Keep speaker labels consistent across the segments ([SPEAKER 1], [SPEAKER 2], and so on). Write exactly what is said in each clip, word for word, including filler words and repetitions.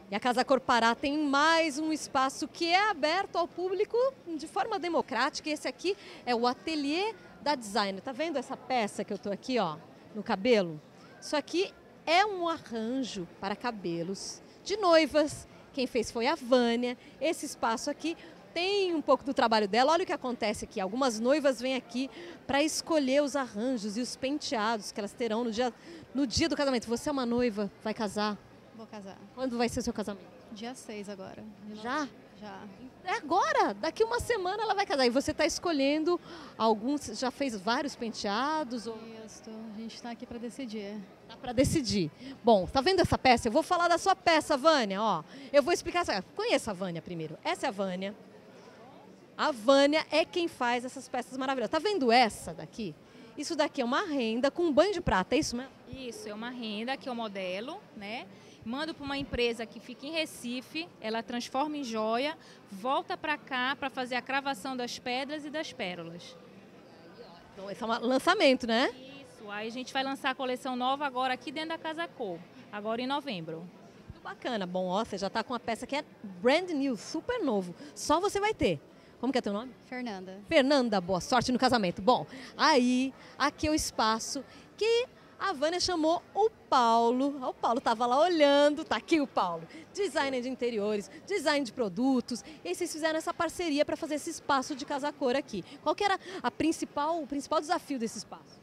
[SPEAKER 1] E a Casa Cor Pará tem mais um espaço que é aberto ao público de forma democrática. Esse aqui é o Ateliê da Designer. Tá vendo essa peça que eu tô aqui, ó, no cabelo? Isso aqui é um arranjo para cabelos de noivas. Quem fez foi a Vânia. Esse espaço aqui tem um pouco do trabalho dela. Olha o que acontece aqui. Algumas noivas vêm aqui para escolher os arranjos e os penteados que elas terão no dia, no dia do casamento. Você é uma noiva, vai casar?
[SPEAKER 2] Vou casar.
[SPEAKER 1] Quando vai ser o seu casamento?
[SPEAKER 2] Dia seis agora.
[SPEAKER 1] Já?
[SPEAKER 2] Já.
[SPEAKER 1] É agora, daqui uma semana ela vai casar. E você está escolhendo alguns, já fez vários penteados? Ou...
[SPEAKER 2] Isso, a gente está aqui para decidir.
[SPEAKER 1] Tá para decidir. Bom, tá vendo essa peça? Eu vou falar da sua peça, Vânia, ó. Eu vou explicar essa. Conheça a Vânia primeiro. Essa é a Vânia. A Vânia é quem faz essas peças maravilhosas. Tá vendo essa daqui? Isso daqui é uma renda com um banho de prata, é isso mesmo?
[SPEAKER 3] Isso, é uma renda que eu modelo, né? Mando para uma empresa que fica em Recife, ela transforma em joia, volta para cá para fazer a cravação das pedras e das pérolas.
[SPEAKER 1] Então, esse é um lançamento, né?
[SPEAKER 3] Isso, aí a gente vai lançar a coleção nova agora aqui dentro da Casa Cor, agora em novembro.
[SPEAKER 1] Muito bacana. Bom, ó, você já está com uma peça que é brand new, super novo. Só você vai ter. Como que é teu nome?
[SPEAKER 2] Fernanda.
[SPEAKER 1] Fernanda, boa sorte no casamento. Bom, aí, aqui é o espaço que a Vânia chamou o Paulo. O Paulo estava lá olhando, tá aqui o Paulo. Designer de interiores, design de produtos. E aí vocês fizeram essa parceria para fazer esse espaço de Casa Cor aqui. Qual que era a principal, o principal desafio desse espaço?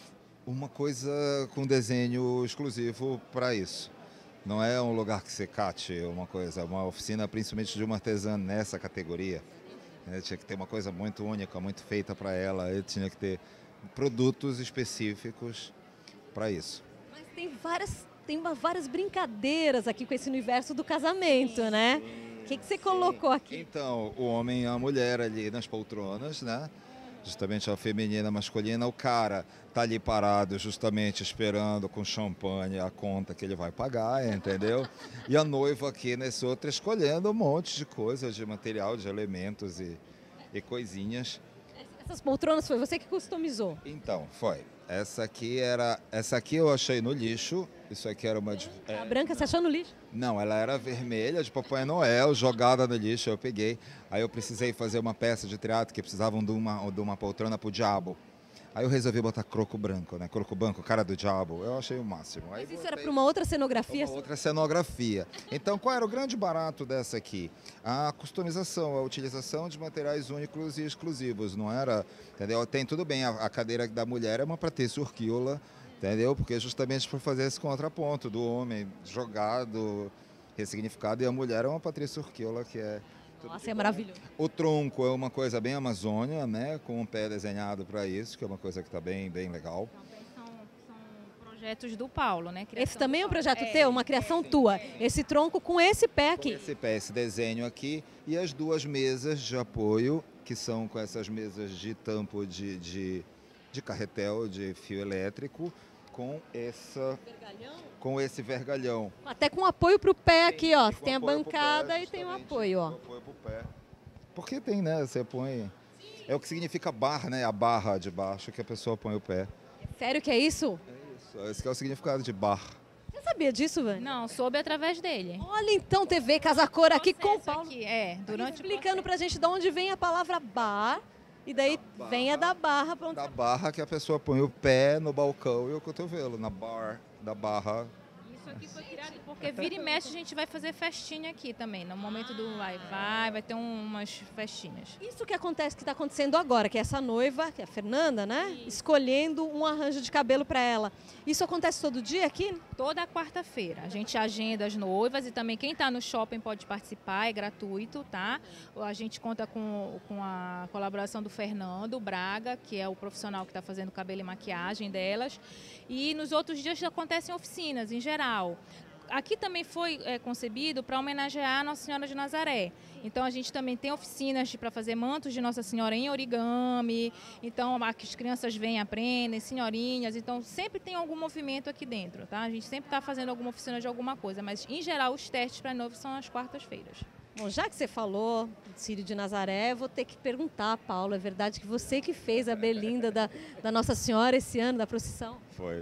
[SPEAKER 4] Uma coisa com desenho exclusivo para isso. Não é um lugar que você cate uma coisa, é uma oficina principalmente de uma artesã nessa categoria. É, tinha que ter uma coisa muito única, muito feita para ela. Eu tinha que ter produtos específicos para isso.
[SPEAKER 1] Mas tem várias, tem uma, várias brincadeiras aqui com esse universo do casamento, sim, né? O que, que você sim. colocou aqui?
[SPEAKER 4] Então, o homem e a mulher ali nas poltronas, né? Justamente a feminina, a masculina. O cara tá ali parado justamente esperando com champanhe a conta que ele vai pagar, entendeu? E a noiva aqui nesse outro escolhendo um monte de coisas, de material, de elementos e, e coisinhas.
[SPEAKER 1] Essas poltronas foi você que customizou?
[SPEAKER 4] Então, foi. Essa aqui era, essa aqui eu achei no lixo. Isso aqui era uma...
[SPEAKER 1] É, a branca você achou no lixo?
[SPEAKER 4] Não, ela era vermelha, de Papai Noel, jogada no lixo, eu peguei. Aí eu precisei fazer uma peça de teatro que precisavam de uma, de uma poltrona pro diabo. Aí eu resolvi botar croco branco, né? Croco branco, cara do diabo. Eu achei o máximo. Aí
[SPEAKER 1] Mas isso
[SPEAKER 4] botei...
[SPEAKER 1] era para uma outra cenografia?
[SPEAKER 4] Uma outra cenografia. Então, qual era o grande barato dessa aqui? A customização, a utilização de materiais únicos e exclusivos. Não era, entendeu? Tem tudo bem, a, a cadeira da mulher é uma patrícia urquiola, entendeu? Porque justamente para fazer esse contraponto do homem jogado, ressignificado, e a mulher é uma patrícia urquiola que é...
[SPEAKER 1] Nossa, é maravilhoso.
[SPEAKER 4] O tronco é uma coisa bem Amazônia, né? Com um pé desenhado para isso, que é uma coisa que está bem, bem legal.
[SPEAKER 3] São, são projetos do Paulo, né? Criação
[SPEAKER 1] esse também é um projeto
[SPEAKER 3] é,
[SPEAKER 1] teu, uma criação é, tua. É. Esse tronco com esse pé aqui.
[SPEAKER 4] Com esse pé, esse desenho aqui. E as duas mesas de apoio, que são com essas mesas de tampo de, de, de carretel, de fio elétrico, com essa...
[SPEAKER 1] Vergalhão?
[SPEAKER 4] Com esse vergalhão.
[SPEAKER 1] Até com apoio para o pé aqui, ó.
[SPEAKER 4] Tem,
[SPEAKER 1] tem a bancada pé, e tem o um apoio, ó.
[SPEAKER 4] Apoio pro pé. Porque tem, né? Você põe... É o que significa barra, né? A barra de baixo que a pessoa põe o pé.
[SPEAKER 1] É sério que é isso?
[SPEAKER 4] É isso. Esse que é o significado de barra.
[SPEAKER 1] Você sabia disso, Vânia?
[SPEAKER 3] Não, soube através dele.
[SPEAKER 1] Olha então, T V Casa Cor aqui com o Paulo.
[SPEAKER 3] Aqui, é, durante
[SPEAKER 1] explicando pra gente de onde vem a palavra bar. E daí
[SPEAKER 4] barra,
[SPEAKER 1] vem a da barra. Pra onde...
[SPEAKER 4] Da barra que a pessoa põe o pé no balcão e o cotovelo, na bar da barra.
[SPEAKER 3] Isso aqui foi criado porque vira e mexe a gente vai fazer festinha aqui também. No momento do vai, vai, vai ter um, umas festinhas.
[SPEAKER 1] Isso que acontece, que está acontecendo agora, que é essa noiva, que é a Fernanda, né? Isso. Escolhendo um arranjo de cabelo para ela. Isso acontece todo dia aqui?
[SPEAKER 3] Toda quarta-feira. A gente agenda as noivas e também quem está no shopping pode participar, é gratuito, tá? A gente conta com, com a colaboração do Fernando Braga, que é o profissional que está fazendo cabelo e maquiagem delas. E nos outros dias acontecem oficinas, em geral. Aqui também foi é, concebido para homenagear a Nossa Senhora de Nazaré. Então a gente também tem oficinas para fazer mantos de Nossa Senhora em origami. Então as crianças vêm, aprendem, senhorinhas. Então sempre tem algum movimento aqui dentro, tá? A gente sempre está fazendo alguma oficina de alguma coisa, mas em geral os testes para noivos são às quartas-feiras.
[SPEAKER 1] Bom, já que você falou de Círio de Nazaré, eu vou ter que perguntar, Paulo, é verdade que você que fez a berlinda da, da Nossa Senhora esse ano, da procissão?
[SPEAKER 4] Foi.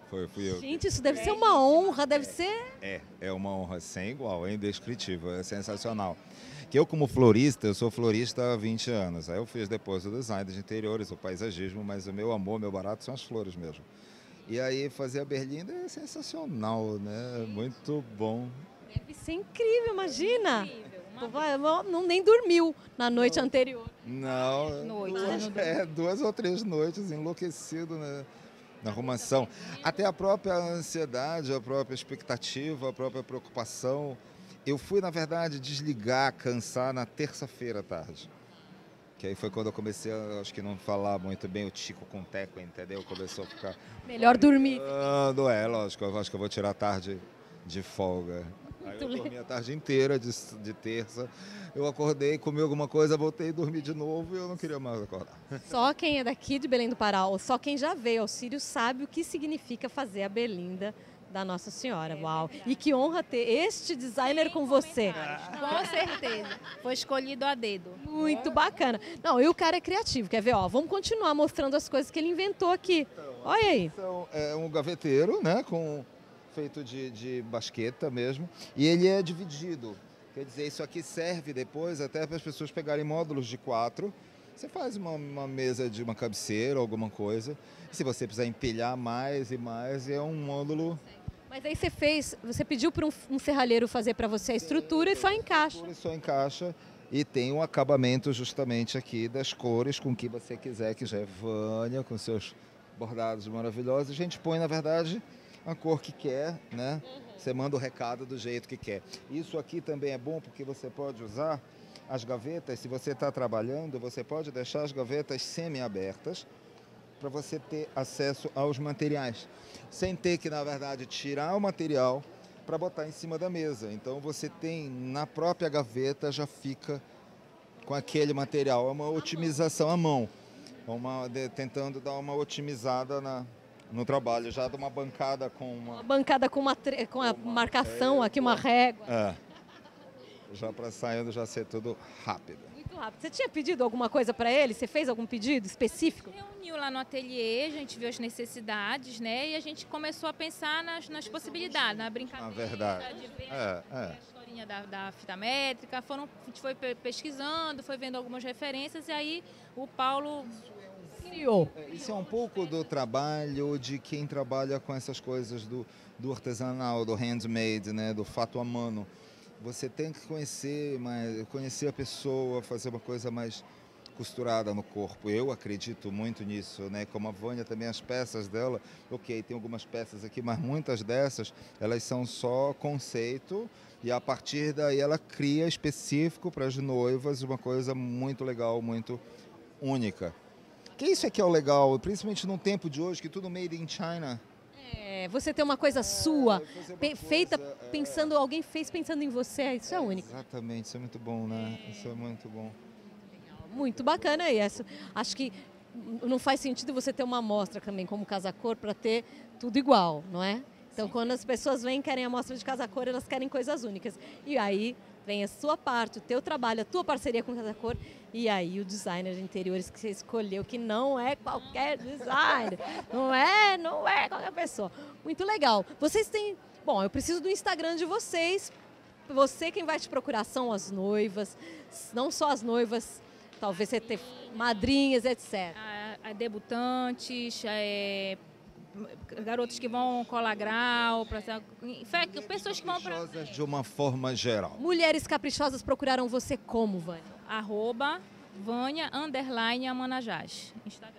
[SPEAKER 4] Foi, fui eu.
[SPEAKER 1] Gente, isso deve ser uma honra, deve ser...
[SPEAKER 4] É, é uma honra sem igual, é indescritível, é sensacional. Que eu, como florista, eu sou florista há vinte anos. Aí eu fiz depois o design de interiores, o paisagismo, mas o meu amor, meu barato são as flores mesmo. E aí fazer a berlinda é sensacional, né? Muito bom.
[SPEAKER 1] Deve ser incrível, imagina.
[SPEAKER 3] Incrível, uma
[SPEAKER 1] Tu vai- Não, nem dormiu na noite anterior.
[SPEAKER 4] Não,
[SPEAKER 3] Noites,
[SPEAKER 4] duas,
[SPEAKER 3] né?
[SPEAKER 4] é, duas ou três noites enlouquecido, né? Na arrumação. Até a própria ansiedade, a própria expectativa, a própria preocupação. Eu fui, na verdade, desligar, cansar na terça-feira à tarde. Que aí foi quando eu comecei a, acho que não falar muito bem o tico com o teco, entendeu? Começou a ficar...
[SPEAKER 1] Melhor dormir.
[SPEAKER 4] Ah, não é, lógico, eu acho que eu vou tirar a tarde de folga. Aí eu dormi a tarde inteira de, de terça. Eu acordei, comi alguma coisa, voltei a dormir de novo e eu não queria mais acordar.
[SPEAKER 1] Só quem é daqui de Belém do Pará, ou só quem já veio ao Círio, sabe o que significa fazer a berlinda da Nossa Senhora. Uau! E que honra ter este designer com você.
[SPEAKER 3] Com certeza. Foi escolhido a dedo.
[SPEAKER 1] Muito bacana. Não, e o cara é criativo, quer ver? Ó, vamos continuar mostrando as coisas que ele inventou aqui. Olha aí.
[SPEAKER 4] Então, é um gaveteiro, né, com, feito de, de basqueta mesmo, e ele é dividido. Quer dizer, isso aqui serve depois até para as pessoas pegarem módulos de quatro. Você faz uma, uma mesa de uma cabeceira, alguma coisa. Se você precisar empilhar mais e mais, é um módulo...
[SPEAKER 1] Mas aí você fez, você pediu para um, um serralheiro fazer para você a estrutura e só encaixa.
[SPEAKER 4] Ele só encaixa e tem um acabamento justamente aqui das cores com que você quiser, que já é Vânia, com seus bordados maravilhosos. A gente põe, na verdade, a cor que quer, né? Você manda o recado do jeito que quer. Isso aqui também é bom porque você pode usar as gavetas, se você está trabalhando, você pode deixar as gavetas semi-abertas para você ter acesso aos materiais, sem ter que, na verdade, tirar o material para botar em cima da mesa. Então, você tem, na própria gaveta, já fica com aquele material. É uma otimização à mão, uma, de, tentando dar uma otimizada na, no trabalho, já de uma bancada com uma...
[SPEAKER 1] Uma bancada com, uma, tre- com a marcação aqui, uma régua.
[SPEAKER 4] É, já para saindo já ser tudo rápido.
[SPEAKER 1] Muito rápido. Você tinha pedido alguma coisa para ele? Você fez algum pedido específico?
[SPEAKER 3] Reuniu lá no ateliê, a gente viu as necessidades, né? E a gente começou a pensar nas, nas possibilidades, na brincadeira,
[SPEAKER 4] Na verdade.
[SPEAKER 3] de ver
[SPEAKER 4] É, é.
[SPEAKER 3] a historinha da, da fita métrica. Foram, a gente foi pe- pesquisando, foi vendo algumas referências e aí o Paulo
[SPEAKER 1] Criou.
[SPEAKER 4] É, Isso é um pouco do trabalho de quem trabalha com essas coisas do, do artesanal, do handmade, né? Do fato à mano. Você tem que conhecer, mais, conhecer a pessoa, fazer uma coisa mais costurada no corpo. Eu acredito muito nisso, né? Como a Vânia também, as peças dela, ok, tem algumas peças aqui, mas muitas dessas, elas são só conceito e a partir daí ela cria específico para as noivas uma coisa muito legal, muito única. Que isso é que é o legal, principalmente no tempo de hoje, que tudo made in China.
[SPEAKER 1] É, você ter uma coisa sua,
[SPEAKER 4] fazer uma
[SPEAKER 1] pe-
[SPEAKER 4] coisa,
[SPEAKER 1] feita
[SPEAKER 4] é.
[SPEAKER 1] pensando, alguém fez pensando em você, isso é único.
[SPEAKER 4] Exatamente, isso é muito bom, né? Isso é muito bom.
[SPEAKER 1] Muito bacana isso. Acho que não faz sentido você ter uma amostra também como Casa-Cor para ter tudo igual, não é? Então, quando as pessoas vêm e querem amostra de Casa-Cor, elas querem coisas únicas. E aí vem a sua parte, o teu trabalho, a tua parceria com Casa-Cor e aí o designer de interiores que você escolheu, que não é qualquer designer, não é, não é qualquer pessoa. Muito legal. Vocês têm... Bom, eu preciso do Instagram de vocês. Você quem vai te procurar são as noivas, não só as noivas, talvez você ter madrinhas, etcétera.
[SPEAKER 3] a, a debutantes, é, garotos que vão colar grau, pra, fe- pessoas que vão para
[SPEAKER 4] Caprichosas de uma forma geral.
[SPEAKER 1] Mulheres caprichosas procuraram você como, Vânia?
[SPEAKER 3] arroba Vânia underline Amanajás. Instagram.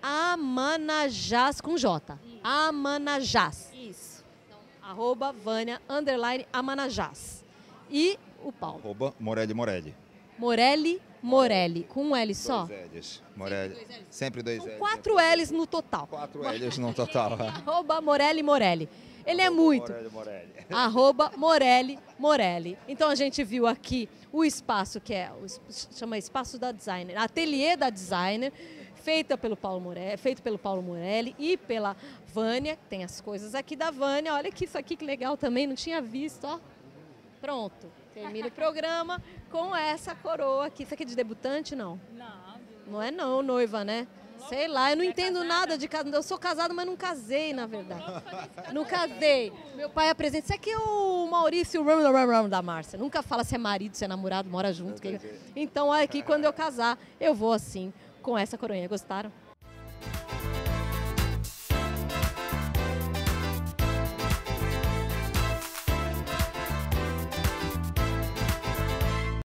[SPEAKER 1] Amanajás com J. Amanajás.
[SPEAKER 3] Isso.
[SPEAKER 1] Arroba Vânia underline Amanajás. E o Paulo.
[SPEAKER 4] Arroba Morelli Morelli.
[SPEAKER 1] Morelli Morelli. Com um L só?
[SPEAKER 4] Dois L's. Morelli. Sempre dois L's.
[SPEAKER 1] Quatro L's no total.
[SPEAKER 4] Quatro L's no total.
[SPEAKER 1] Arroba Morelli Morelli. Ele é muito.
[SPEAKER 4] Morelli Morelli.
[SPEAKER 1] Arroba Morelli Morelli. Então a gente viu aqui o espaço que é, o, es- chama Espaço da Designer, Ateliê da Designer, feita pelo Paulo Morelli, feito pelo Paulo Morelli e pela Vânia. Tem as coisas aqui da Vânia. Olha que isso aqui que legal também, não tinha visto, ó. Pronto, termina o programa com essa coroa aqui. Isso aqui é de debutante, não?
[SPEAKER 3] Não,
[SPEAKER 1] Não é não, noiva, né? Sei lá, eu não entendo nada de casado. Eu sou casada, mas não casei, na verdade. Não casei. Meu pai apresenta. Isso aqui é o Maurício da Márcia. Nunca fala se é marido, se é namorado, mora junto. Que... Então, aqui, quando eu casar, eu vou assim, com essa coroinha. Gostaram?